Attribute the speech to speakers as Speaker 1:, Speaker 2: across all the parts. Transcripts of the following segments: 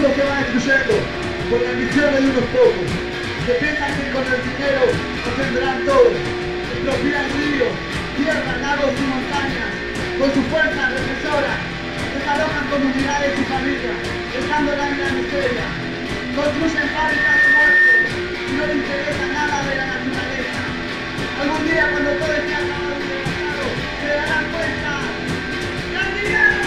Speaker 1: mundo se va destruyendo por la ambición de unos pocos, que piensan que con el dinero lo tendrán todo, expropian ríos, tierras, lagos y montañas, con su fuerza represora, desalojan comunidades y familias, dejándolas en la miseria, construyen fábricas de muerte y no les interesa nada de la naturaleza. Algún día cuando todo esté acabado y devastado, se darán cuenta. ¡La tierra!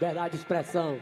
Speaker 2: liberdade de expressão.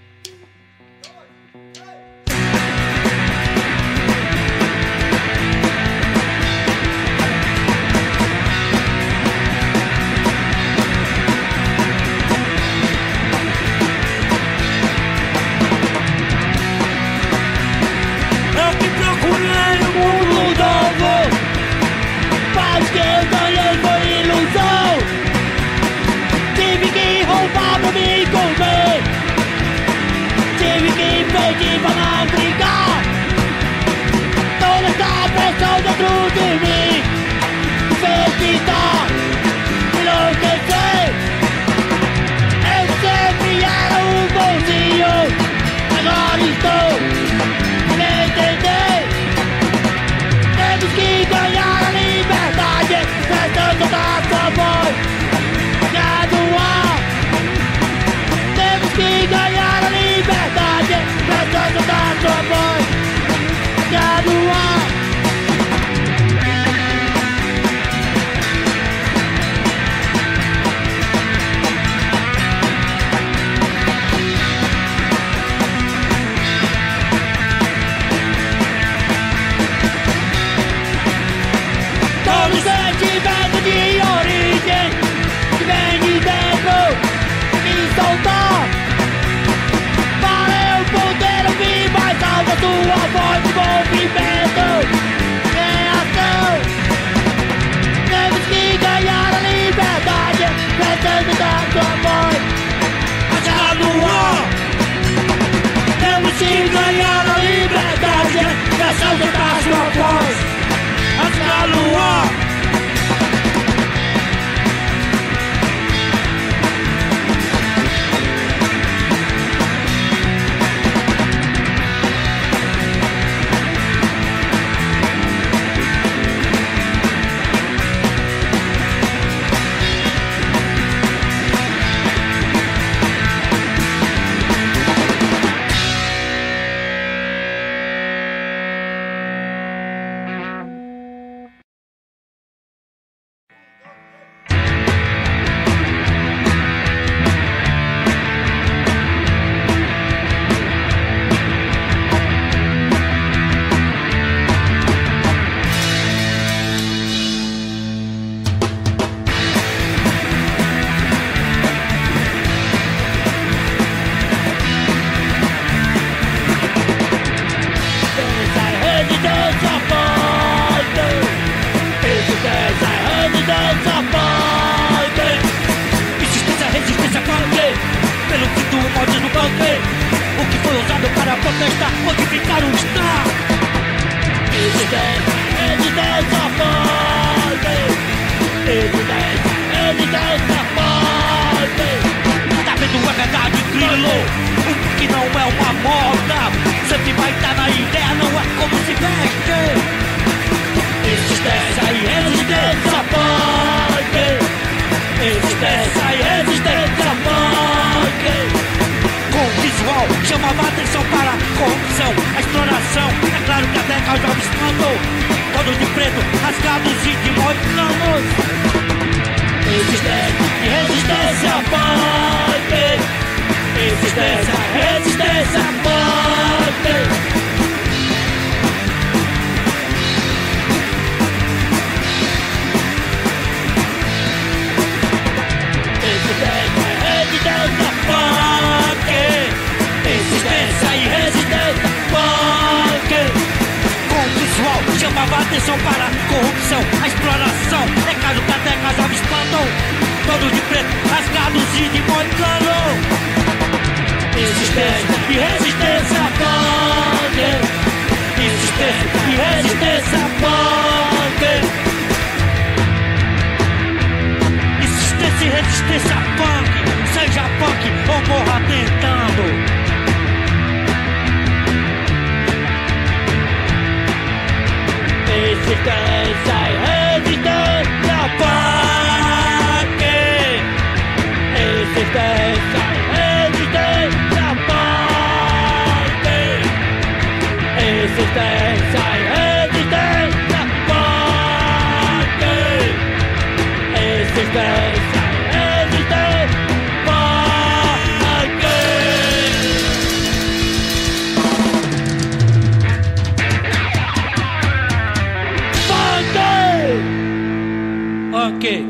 Speaker 3: Eu que procurei um mundo novo, mas que eu ganhei foi ilusão. Tive que roubar pra me comer, tive que pedir pra não brigar. Toda essa pressão dentro de mim fez tentar enlouquecer. Eu sempre era um bonzinho, agora estou a me entender. Temos que ganhar a liberdade, prestando da sua voz no ar. Temos que ganhar a liberdade, prestando da sua voz no ar. Todo sentimento de origem que vem de dentro me soltar, para eu poder ouvir mais alto a tua voz de movimento, reação. Temos que ganhar a liberdade, prestando da tua voz no ar. Temos que ganhar a liberdade, prestando da sua voz no ar. O que foi usado para protestar, modificar o Estado. Resistência forte. Resistência forte. Tá vendo a verdade, grilo? O que não é uma moda sempre vai estar na ideia, não é como se veste. Resistência e resistência forte. Resistência e resistência forte. Com visual chamava atenção para a corrupção, a exploração. É claro que até causava escândalo. Todos de preto, rasgados e de moicanos. Resistência e resistência forte. Resistência, resistência forte. Resistência forte. Resistência e resistência forte. Com visual chamava atenção para a corrupção, a exploração. É caso que até causava espanto. Todos de preto, rasgados e de moicano. Resistência e resistência forte. Resistência e resistência forte. Resistência e resistência punk. Seja punk ou morra tentando. Resistência e resistência punk. Resistência e resistência punk. Resistência e resistência punk. quê?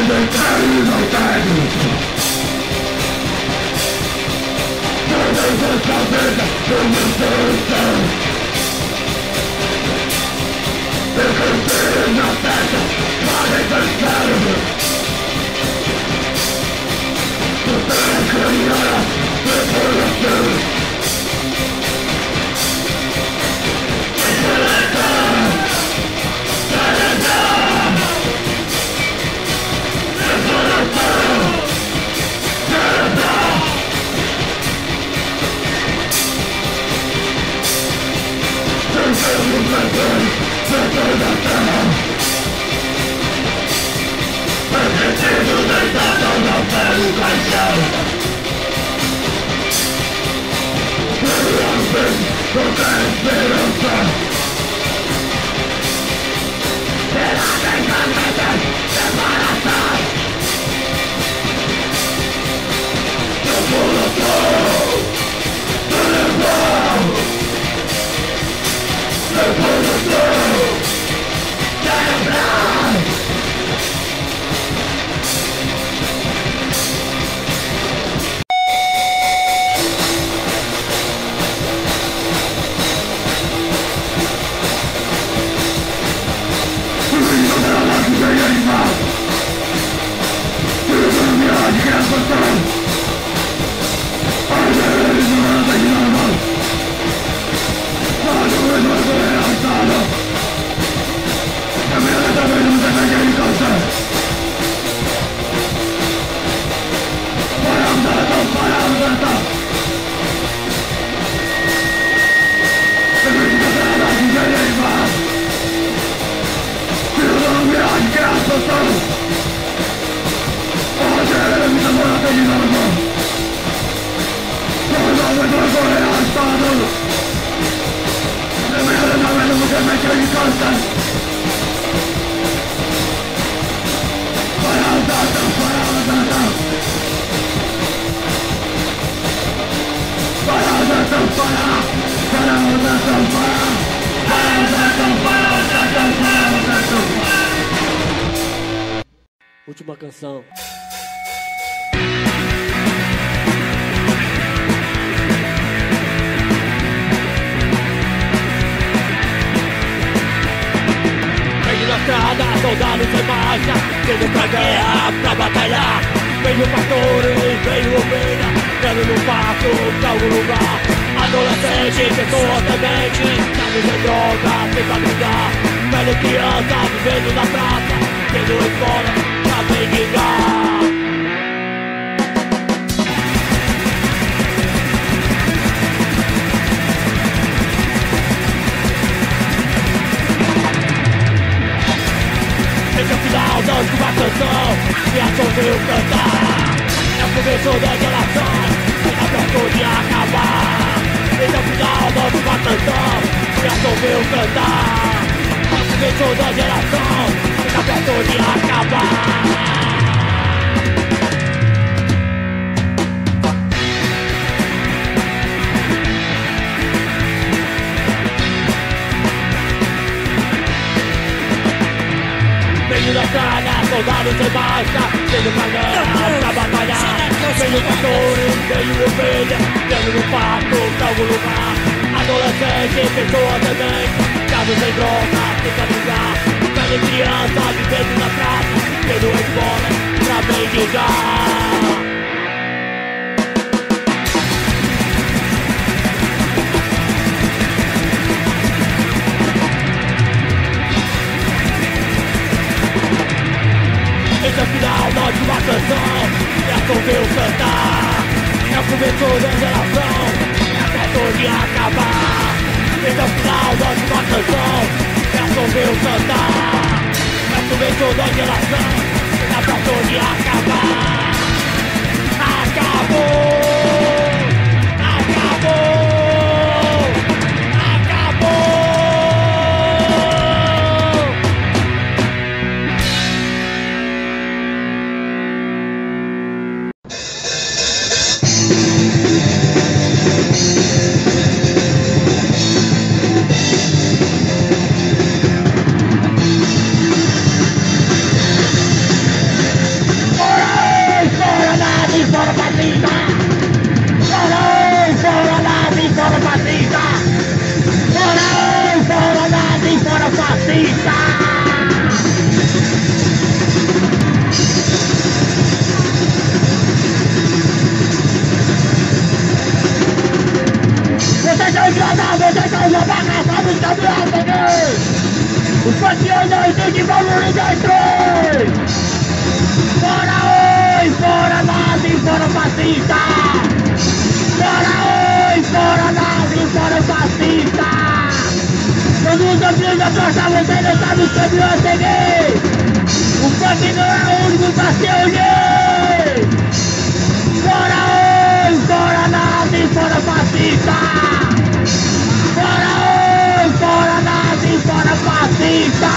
Speaker 3: Última canção. Veio na estrada, soldados em marcha, veio pra guerra, pra batalhar. Veio pastores, veio ovelha, dando no passo pra algum lugar. Adolescente, pessoa temente, dados em droga, tenta brigar. Velho criança, vivendo na praça, tendo escola pra mendigar. Esse é o final da última canção que resolveu cantar. É o começo da geração que tá perto de acabar. Esse é o final da última canção que resolveu cantar. É o começo da geração que tá perto de acabar. Veio da estrada, soldados em marcha, veio pra guerra, pra batalhar. Veio pastores, veio ovelha, veio no pasto pra algum lugar. Adolescente, pessoa demente, dados em droga, tenta brigar. Velho criança, vivendo na praça, tendo escola pra mendigar. Esse é o final da última canção que resolveu cantar. É o começo da geração que é perto de acabar. Esse é o final da última canção que resolveu cantar. É o começo da geração que é perto de acabar. Acabou! Acabou! nacionais que vamos nos destruir! Fora oi, fora nazi, fora fascista! Fora oi, fora nazi, fora fascista! Quando os amigos da costa você não sabe os caminhos a seguir! O funk não é o único pra se unir! Fora oi, fora nazi, fora fascista! Fora oi, fora nazi, fora fascista!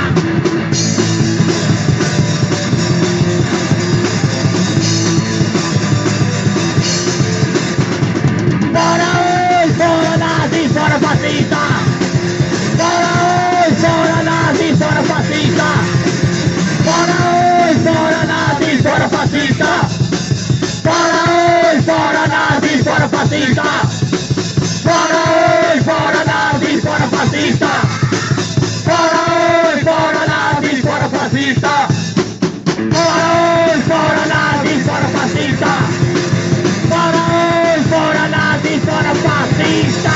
Speaker 3: Fora oi, fora nazi, fora fascista! Fora oi, fora nazi, fora fascista! Fora oi, fora nazi, fora fascista! Fora oi, fora nazi, fora fascista! Fora oi, fora nazi, fora fascista! Fora oi, fora nazi, fora fascista! Fora oi, fora nazi, fora fascista! Fora oi, fora nazi, fora fascista!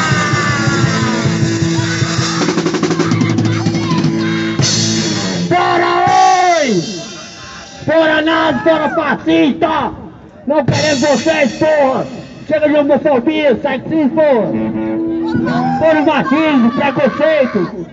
Speaker 3: Fora oi! Fora nazi, fora fascista! Não queremos vocês, porra! Chega de homofobia, sexismo, porra! Fora machismo, preconceito!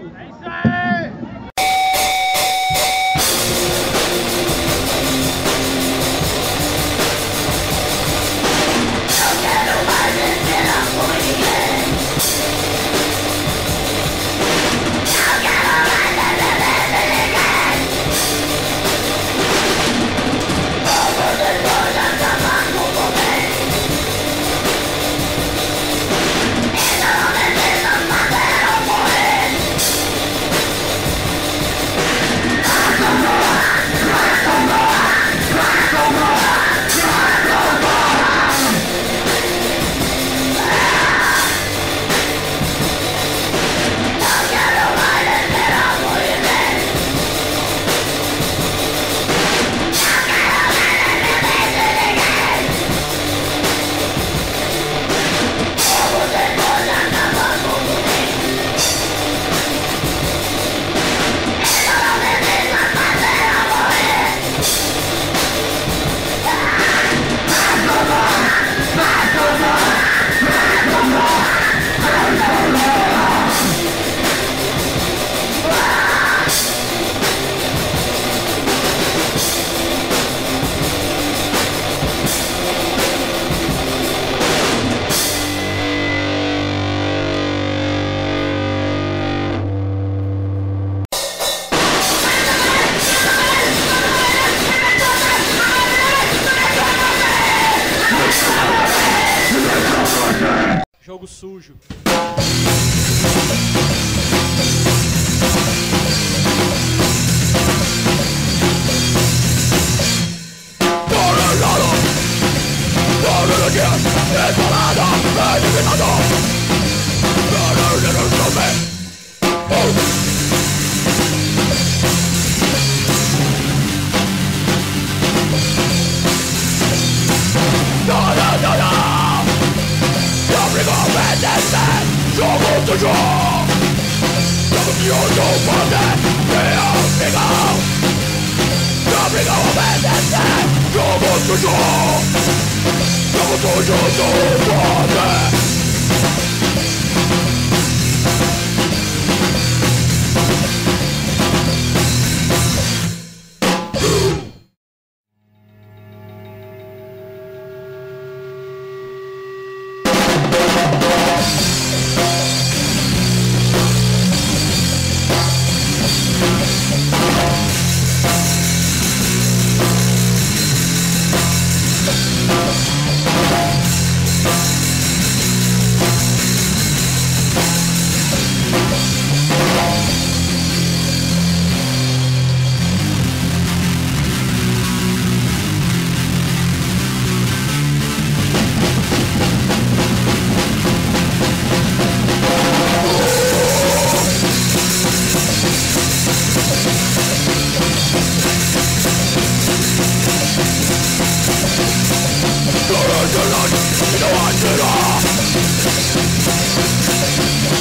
Speaker 2: Jogo sujo.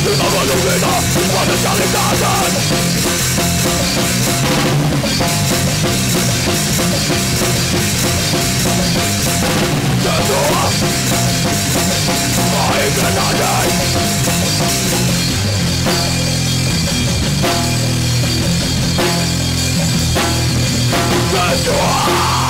Speaker 3: nova dúvida, potencialidade. Destrua a engrenagem. Destrua